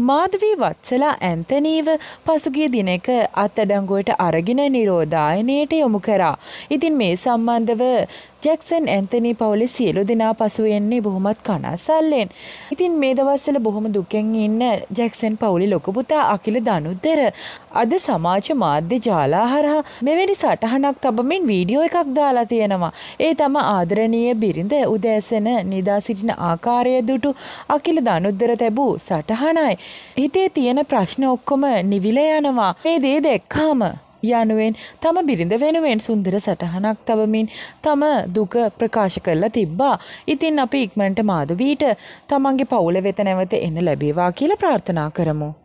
මාධවී වත්සලා ඇන්තනීව පසුගිය දිනක අත්අඩංගුවට අරගෙන නිරෝධායනයට යොමු කරා. ඉතින් මේ සම්බන්ධව ජැක්සන් ඇන්තනී පවුලේ සියලු දෙනා පසු එන්නේ බොහොමත් කනස්සල්ලෙන්. ඉතින් මේ දවස්වල බොහොම දුකෙන් ඉන්න ජැක්සන් පවුලේ ලොකු පුතා අකිල දනුද්දර අද සමාජ මාධ්‍ය ජාලා හරහා මෙවැනි සටහනක් තබමින් වීඩියෝ එකක් දාලා තියෙනවා. ඒ තම ආදරණීය බිරිඳ උදෑසන නිදා සිටින ආකාරය දුටු අකිල දනුද්දර තැබූ සටහනයි. හිතේ තියෙන ප්‍රශ්න ඔක්කොම නිවිල යනවා මේ දේ දැක්කාම යනුවෙන් තම බිරිඳ වෙනුවෙන් සුන්දර සටහනක් තබමින් තම දුක ප්‍රකාශ කරලා තිබ්බා. ඉතින් අපි ඉක්මනට මාධවීට තමන්ගේ පවුල වෙත නැවත එන්න ලැබේවා කියලා ප්‍රාර්ථනා කරමු.